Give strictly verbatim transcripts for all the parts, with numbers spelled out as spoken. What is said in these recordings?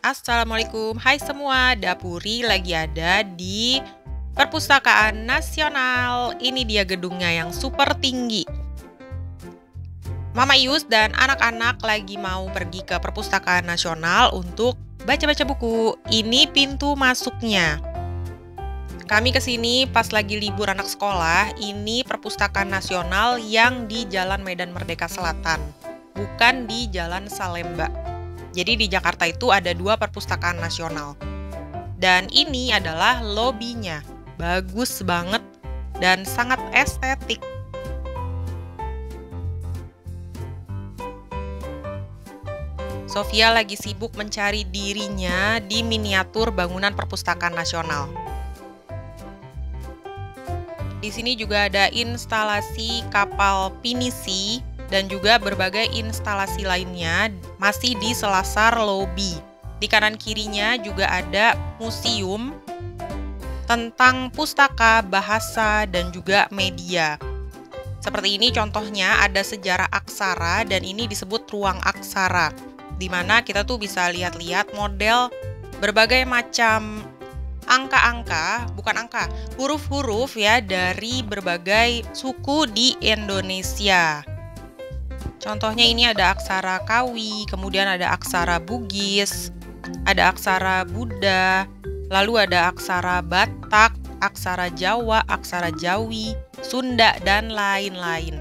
Assalamualaikum, hai semua, Dapuri lagi ada di Perpustakaan Nasional. Ini dia gedungnya yang super tinggi. Mama Ius dan anak-anak lagi mau pergi ke Perpustakaan Nasional untuk baca-baca buku. Ini pintu masuknya. Kami kesini pas lagi libur anak sekolah. Ini Perpustakaan Nasional yang di Jalan Medan Merdeka Selatan, bukan di Jalan Salemba. Jadi di Jakarta itu ada dua perpustakaan nasional. Dan ini adalah lobinya. Bagus banget dan sangat estetik. Sofia lagi sibuk mencari dirinya di miniatur bangunan perpustakaan nasional. Di sini juga ada instalasi kapal pinisi dan juga berbagai instalasi lainnya masih di selasar lobi. Di kanan kirinya juga ada museum tentang pustaka, bahasa, dan juga media. Seperti ini contohnya ada sejarah aksara dan ini disebut ruang aksara, di mana kita tuh bisa lihat-lihat model berbagai macam angka-angka, bukan angka, huruf-huruf ya dari berbagai suku di Indonesia. Contohnya ini ada aksara Kawi, kemudian ada aksara Bugis, ada aksara Buddha, lalu ada aksara Batak, aksara Jawa, aksara Jawi, Sunda, dan lain-lain.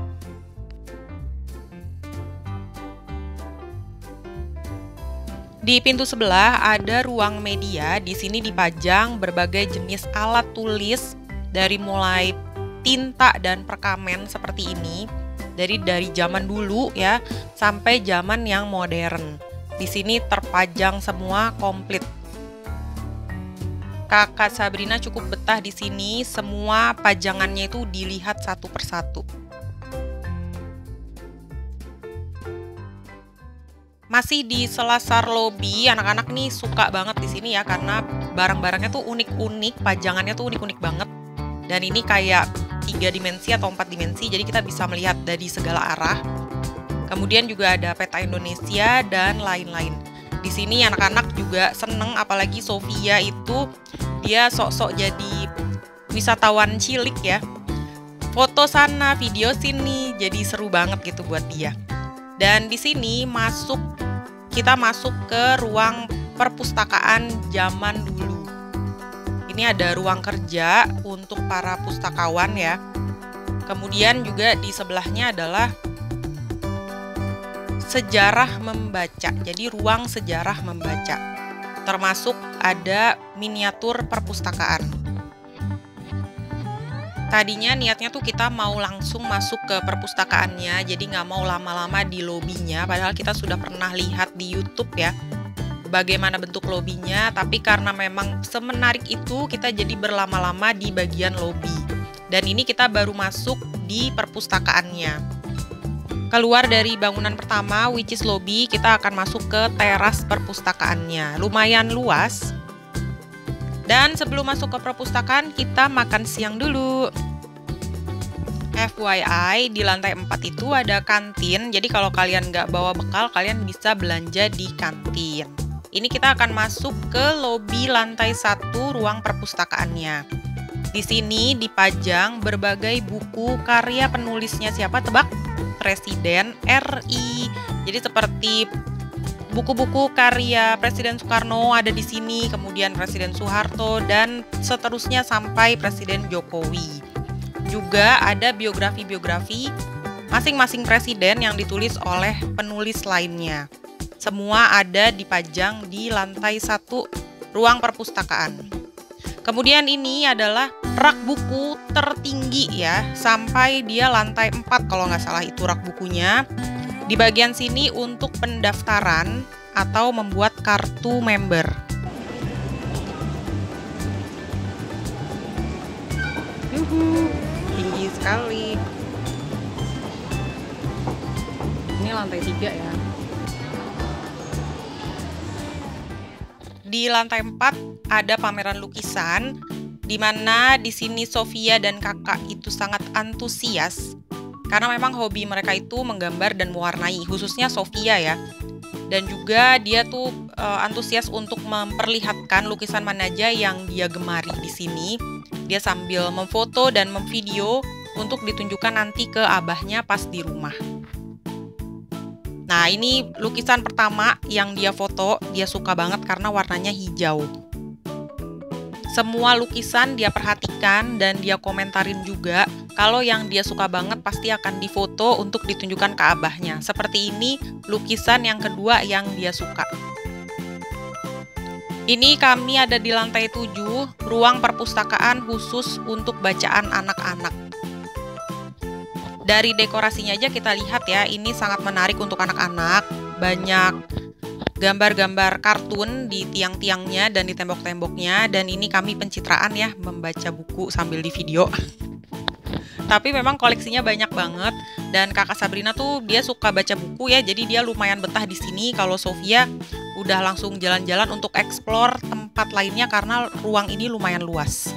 Di pintu sebelah ada ruang media. Di sini dipajang berbagai jenis alat tulis dari mulai tinta dan perkamen seperti ini. Dari dari zaman dulu ya sampai zaman yang modern. Di sini terpajang semua komplit. Kakak Sabrina cukup betah di sini, semua pajangannya itu dilihat satu persatu. Masih di selasar lobi, anak-anak nih suka banget di sini ya karena barang-barangnya tuh unik-unik, pajangannya tuh unik-unik banget. Dan ini kayak tiga dimensi atau empat dimensi, jadi kita bisa melihat dari segala arah. Kemudian juga ada peta Indonesia dan lain-lain. Di sini anak-anak juga seneng, apalagi Sofia itu dia sok-sok jadi wisatawan cilik ya. Foto sana, video sini, jadi seru banget gitu buat dia. Dan di sini masuk kita masuk ke ruang perpustakaan zaman dulu. Ini ada ruang kerja untuk para pustakawan ya. Kemudian juga di sebelahnya adalah sejarah membaca. Jadi ruang sejarah membaca. Termasuk ada miniatur perpustakaan. Tadinya niatnya tuh kita mau langsung masuk ke perpustakaannya, jadi nggak mau lama-lama di lobinya, padahal kita sudah pernah lihat di YouTube ya bagaimana bentuk lobinya, tapi karena memang semenarik itu kita jadi berlama-lama di bagian lobi. Dan ini kita baru masuk di perpustakaannya. Keluar dari bangunan pertama, which is lobby, kita akan masuk ke teras perpustakaannya. Lumayan luas. Dan sebelum masuk ke perpustakaan, kita makan siang dulu. F Y I, di lantai empat itu ada kantin, jadi kalau kalian nggak bawa bekal, kalian bisa belanja di kantin. Ini kita akan masuk ke lobi lantai satu ruang perpustakaannya. Di sini dipajang berbagai buku karya penulisnya siapa? Tebak? Presiden R I. Jadi seperti buku-buku karya Presiden Soekarno ada di sini, kemudian Presiden Soeharto, dan seterusnya sampai Presiden Jokowi. Juga ada biografi-biografi masing-masing presiden yang ditulis oleh penulis lainnya. Semua ada dipajang di lantai satu ruang perpustakaan. Kemudian ini adalah rak buku tertinggi ya, sampai dia lantai empat kalau nggak salah itu rak bukunya. Di bagian sini untuk pendaftaran atau membuat kartu member. Yuhu, tinggi sekali. Ini lantai tiga ya. Di lantai empat ada pameran lukisan, di mana di sini Sofia dan kakak itu sangat antusias karena memang hobi mereka itu menggambar dan mewarnai, khususnya Sofia ya. Dan juga dia tuh uh, antusias untuk memperlihatkan lukisan mana aja yang dia gemari di sini. Dia sambil memfoto dan memvideo untuk ditunjukkan nanti ke abahnya pas di rumah. Nah, ini lukisan pertama yang dia foto, dia suka banget karena warnanya hijau. Semua lukisan dia perhatikan dan dia komentarin juga. Kalau yang dia suka banget pasti akan difoto untuk ditunjukkan ke abahnya. Seperti ini lukisan yang kedua yang dia suka. Ini kami ada di lantai tujuh, ruang perpustakaan khusus untuk bacaan anak-anak. Dari dekorasinya aja kita lihat ya, ini sangat menarik untuk anak-anak. Banyak gambar-gambar kartun di tiang-tiangnya dan di tembok-temboknya. Dan ini kami pencitraan ya, membaca buku sambil di video. Tapi memang koleksinya banyak banget. Dan kakak Sabrina tuh dia suka baca buku ya, jadi dia lumayan betah di sini. Kalau Sofia udah langsung jalan-jalan untuk explore tempat lainnya karena ruang ini lumayan luas.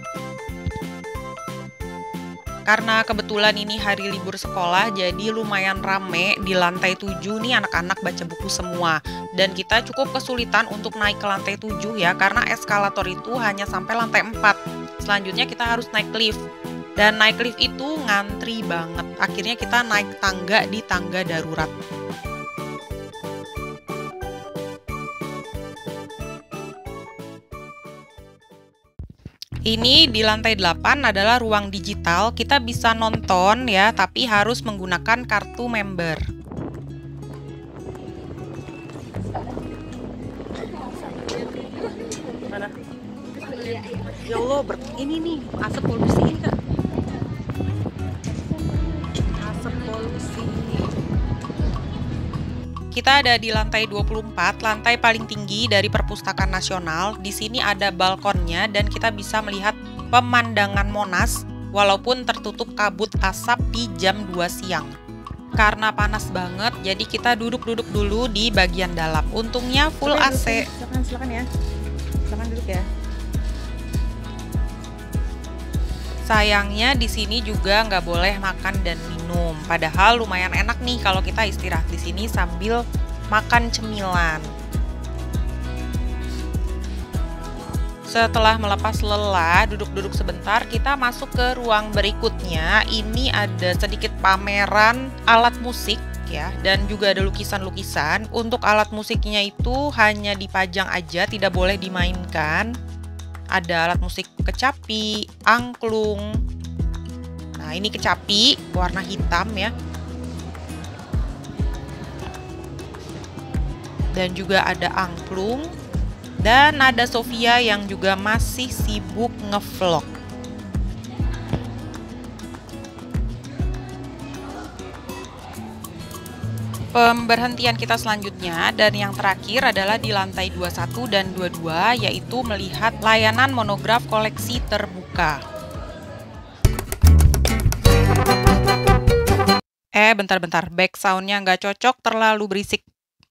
Karena kebetulan ini hari libur sekolah, jadi lumayan rame di lantai tujuh nih anak-anak baca buku semua. Dan kita cukup kesulitan untuk naik ke lantai tujuh ya, karena eskalator itu hanya sampai lantai empat. Selanjutnya kita harus naik lift. Dan naik lift itu ngantri banget. Akhirnya kita naik tangga di tangga darurat. Ini di lantai delapan adalah ruang digital, kita bisa nonton ya, tapi harus menggunakan kartu member. Mana? Ya Allah, ini nih, asap polusi ini Kak. Asap polusi. Kita ada di lantai dua puluh empat, lantai paling tinggi dari Perpustakaan Nasional. Di sini ada balkonnya dan kita bisa melihat pemandangan Monas walaupun tertutup kabut asap di jam dua siang. Karena panas banget, jadi kita duduk-duduk dulu di bagian dalam. Untungnya full A C. Silakan, silakan ya. Silakan duduk ya. Sayangnya di sini juga nggak boleh makan dan minum. Padahal lumayan enak nih kalau kita istirahat di sini sambil makan cemilan. Setelah melepas lelah, duduk-duduk sebentar, kita masuk ke ruang berikutnya. Ini ada sedikit pameran alat musik ya, dan juga ada lukisan-lukisan. Untuk alat musiknya itu hanya dipajang aja, tidak boleh dimainkan. Ada alat musik kecapi, angklung. Nah, ini kecapi warna hitam ya. Dan juga ada angklung. Dan ada Sofia yang juga masih sibuk ngevlog. Pemberhentian kita selanjutnya dan yang terakhir adalah di lantai dua puluh satu dan dua puluh dua, yaitu melihat layanan monograf koleksi terbuka. Eh, bentar-bentar, back sound-nya nggak cocok, terlalu berisik.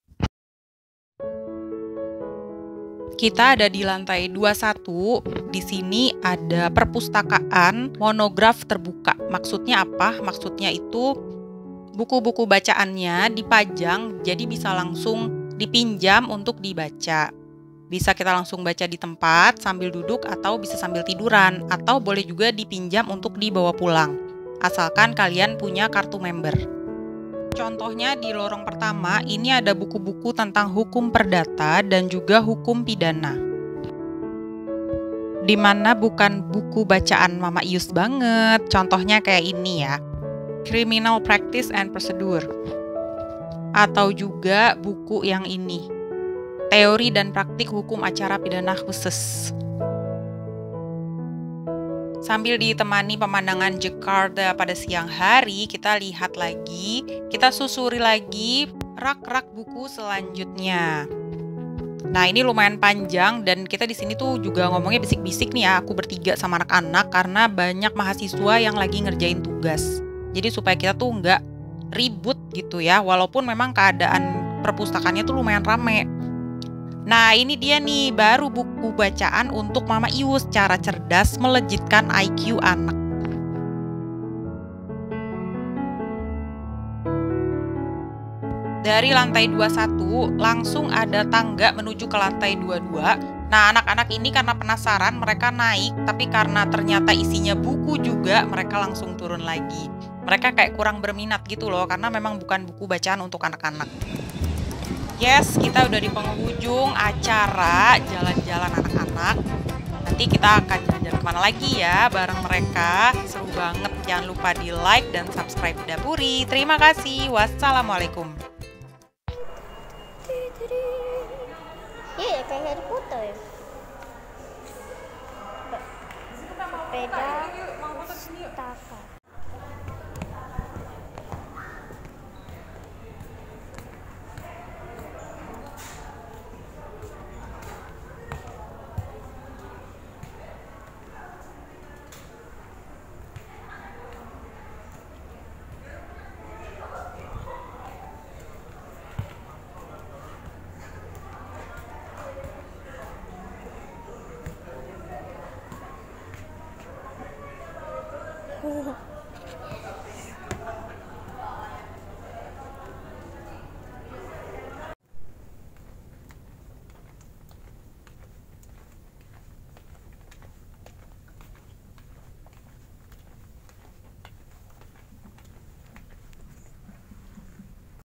Kita ada di lantai dua puluh satu, di sini ada perpustakaan monograf terbuka. Maksudnya apa? Maksudnya itu buku-buku bacaannya dipajang, jadi bisa langsung dipinjam untuk dibaca. Bisa kita langsung baca di tempat sambil duduk atau bisa sambil tiduran, atau boleh juga dipinjam untuk dibawa pulang, asalkan kalian punya kartu member. Contohnya di lorong pertama, ini ada buku-buku tentang hukum perdata dan juga hukum pidana. Dimana bukan buku bacaan Mama Ius banget, contohnya kayak ini ya. Criminal Practice and Procedure, atau juga buku yang ini, Teori dan Praktik Hukum Acara Pidana Khusus. Sambil ditemani pemandangan Jakarta pada siang hari, kita lihat lagi, kita susuri lagi rak-rak buku selanjutnya. Nah, ini lumayan panjang dan kita di sini tuh juga ngomongnya bisik-bisik nih ya, aku bertiga sama anak-anak karena banyak mahasiswa yang lagi ngerjain tugas. Jadi supaya kita tuh nggak ribut gitu ya, walaupun memang keadaan perpustakaannya tuh lumayan rame. Nah, ini dia nih baru buku bacaan untuk Mama Ius, cara cerdas melejitkan I Q anak. Dari lantai dua puluh satu langsung ada tangga menuju ke lantai dua puluh dua. Nah, anak-anak ini karena penasaran mereka naik, tapi karena ternyata isinya buku juga, mereka langsung turun lagi. Mereka kayak kurang berminat gitu loh, karena memang bukan buku bacaan untuk anak-anak. Yes, kita udah di penghujung acara jalan-jalan anak-anak. Nanti kita akan jalan-jalan kemana lagi ya bareng mereka. Seru banget, jangan lupa di like dan subscribe Dapuri. Terima kasih, wassalamualaikum. Iya ya, kayak Harry Potter ya. Sepeda pustaka. Oh.